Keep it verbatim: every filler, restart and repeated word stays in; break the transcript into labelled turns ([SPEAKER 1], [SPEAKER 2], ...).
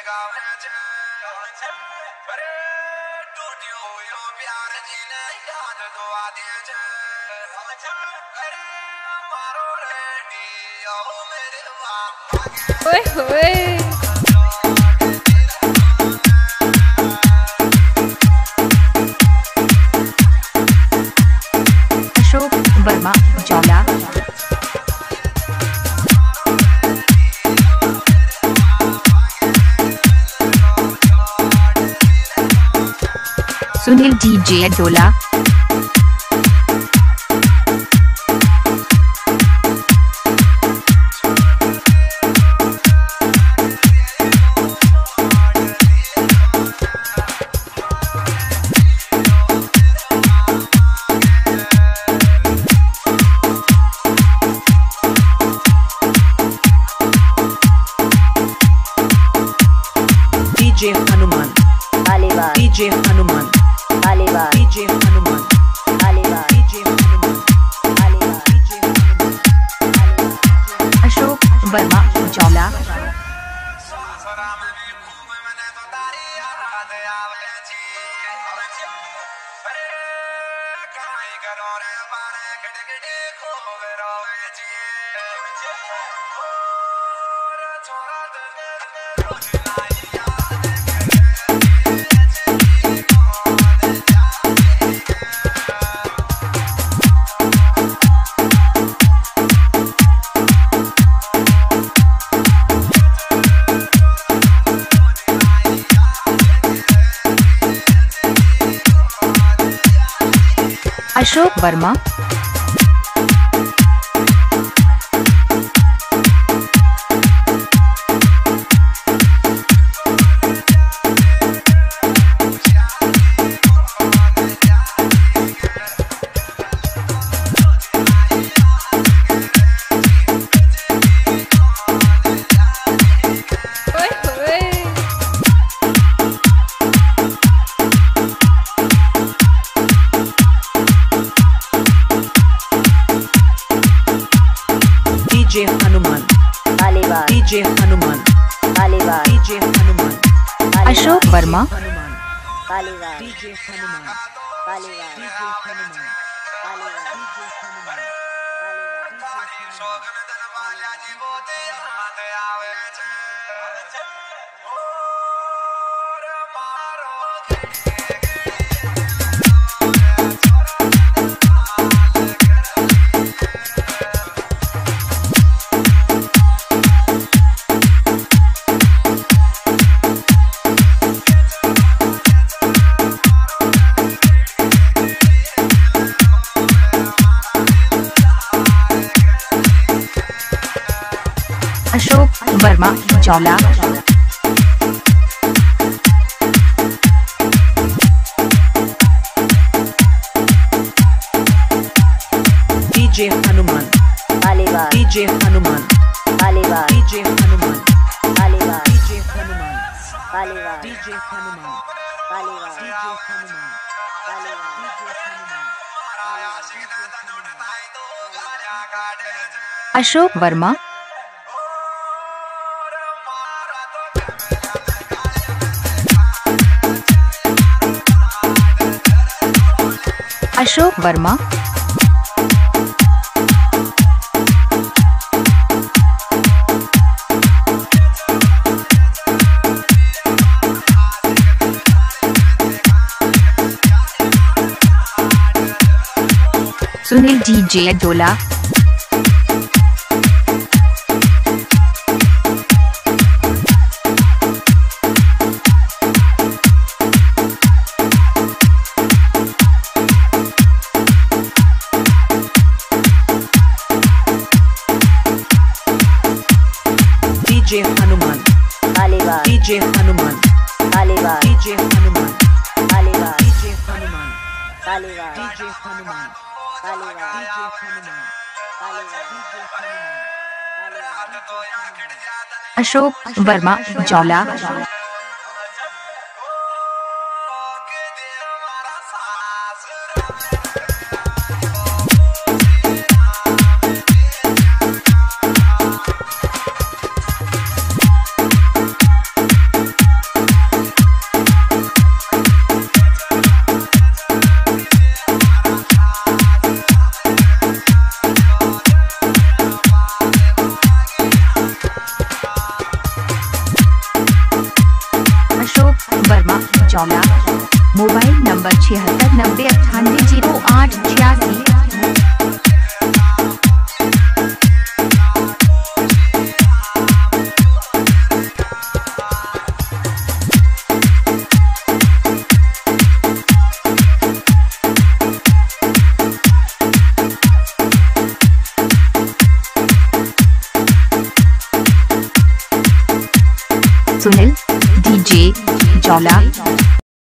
[SPEAKER 1] ओए होए
[SPEAKER 2] Ashok Verma Chaula Sunil DJ Dola
[SPEAKER 3] DJ Hanuman
[SPEAKER 4] Alibag
[SPEAKER 3] DJ Hanuman
[SPEAKER 4] Alibag
[SPEAKER 3] DJ Hanuman
[SPEAKER 4] Alibag
[SPEAKER 3] DJ Hanuman
[SPEAKER 4] Alibag
[SPEAKER 3] DJ Hanuman
[SPEAKER 2] Ashok Verma Chaula Ashok Verma
[SPEAKER 1] ओए होए
[SPEAKER 3] DJ Hanuman
[SPEAKER 4] Alibag
[SPEAKER 3] DJ Hanuman
[SPEAKER 4] Alibag
[SPEAKER 3] DJ Hanuman
[SPEAKER 2] Ashok Verma
[SPEAKER 3] Hanuman
[SPEAKER 4] Alibag
[SPEAKER 3] DJ Hanuman
[SPEAKER 4] Alibag
[SPEAKER 3] DJ Hanuman
[SPEAKER 4] Alibag
[SPEAKER 3] DJ Hanuman
[SPEAKER 2] Ashok Verma Chaula
[SPEAKER 3] DJ Hanuman
[SPEAKER 4] Alibag
[SPEAKER 3] DJ Hanuman
[SPEAKER 4] Alibag
[SPEAKER 3] DJ Hanuman
[SPEAKER 4] Alibag
[SPEAKER 3] DJ Hanuman
[SPEAKER 4] Alibag
[SPEAKER 3] DJ Hanuman
[SPEAKER 4] Alibag
[SPEAKER 3] DJ Hanuman
[SPEAKER 4] Alibag
[SPEAKER 2] Ashok Verma Ashok Verma Sunil DJ Dola
[SPEAKER 3] DJ Hanuman
[SPEAKER 4] Alibag
[SPEAKER 3] DJ Hanuman
[SPEAKER 4] Alibag
[SPEAKER 3] DJ Hanuman
[SPEAKER 4] Alibag
[SPEAKER 3] DJ Hanuman
[SPEAKER 4] Alibag
[SPEAKER 3] DJ Hanuman
[SPEAKER 4] Alibag
[SPEAKER 3] DJ Hanuman
[SPEAKER 2] Ashok Verma Chaula Jaula. Mobile number छिहत्तर नब्बे अट्ठानवे zero आठ छियासी। Sunil DJ जौला।